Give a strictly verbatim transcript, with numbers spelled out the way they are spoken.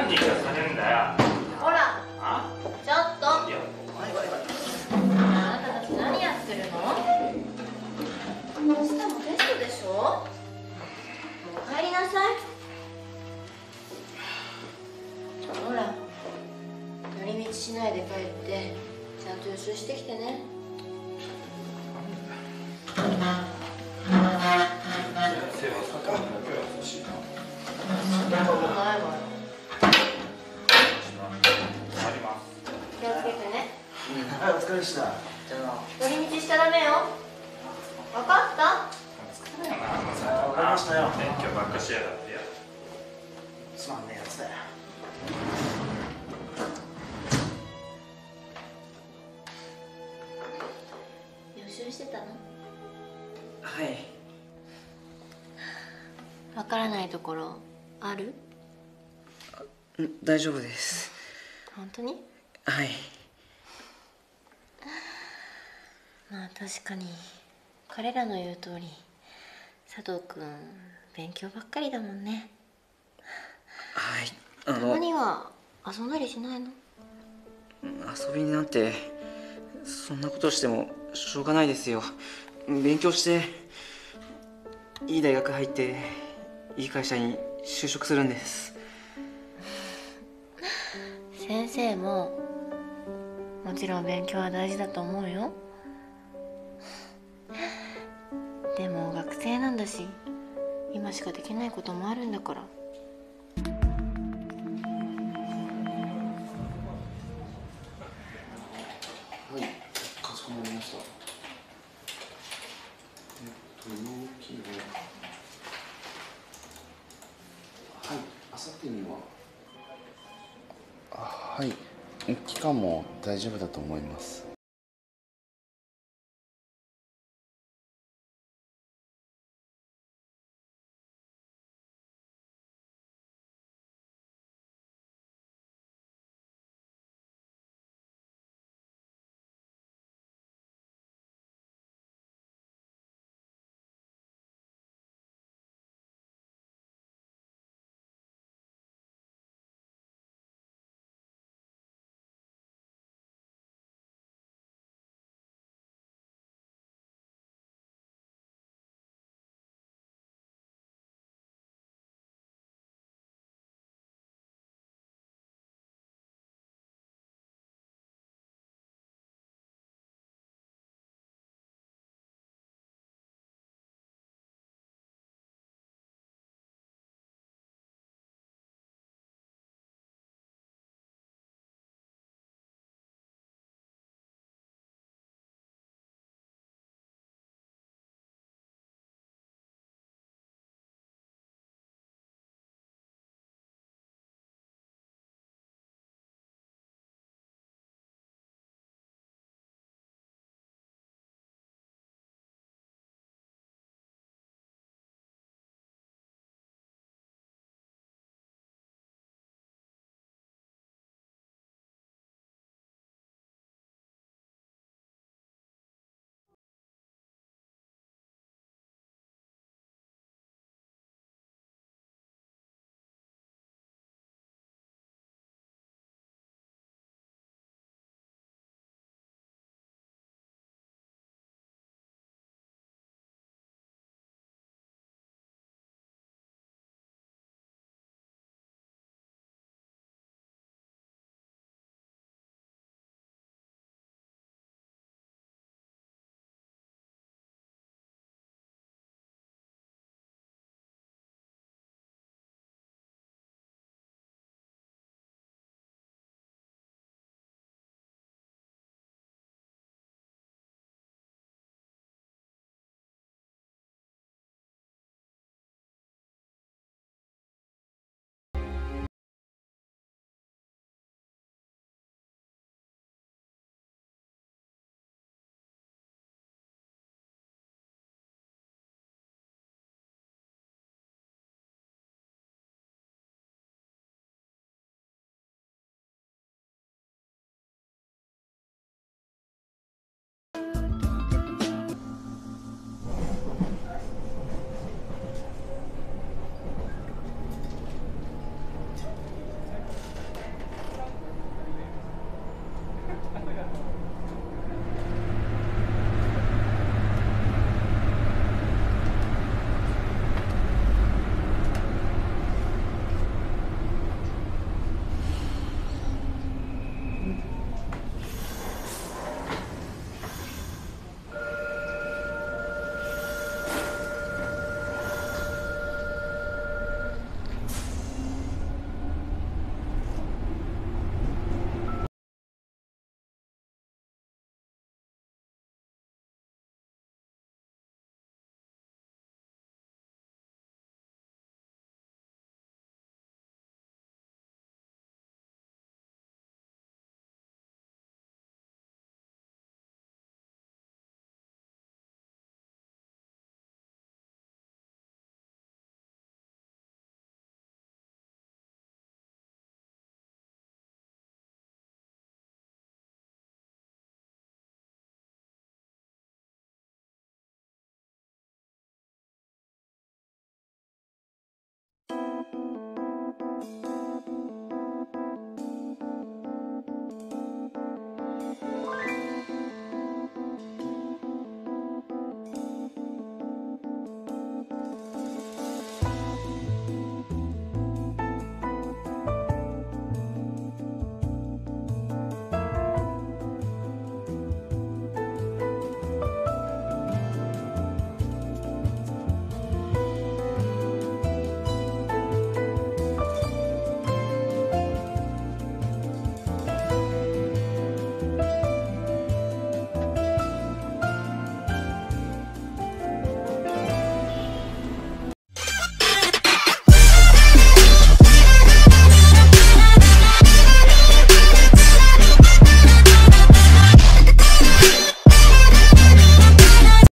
何聞かされんだよ。 ほら、 あ？ ちょっと。 いや、 あなたたち何やってるの？明日もテストでしょ？もう帰りなさい。ほら、寄り道しないで帰ってちゃんと予習してきてね。 先生はサッカーだけは優しいな。 そんなことないわよ。 あります。 気をつけてね。 はい、お疲れでした。じゃあ寄り道しちゃダメよ。わかった？ 疲れやな、まさわかりましたよ。 勉強ばっかしやがってや。 すまんねえやつだよ。 予習してたの？ はい。 わからないところある？ 大丈夫です。 本当に？ はい。 まあ確かに彼らの言う通り佐藤君勉強ばっかりだもんね。 はい。あたのまには遊んだりしないの？ 遊びなんてそんなことしてもしょうがないですよ。勉強していい大学入っていい会社に就職するんです。 先生ももちろん勉強は大事だと思うよ。でも学生なんだし今しかできないこともあるんだから。 はい、かしこまりました。えっと、納期は、はい、あさってには。あ、はい、期間も大丈夫だと思います。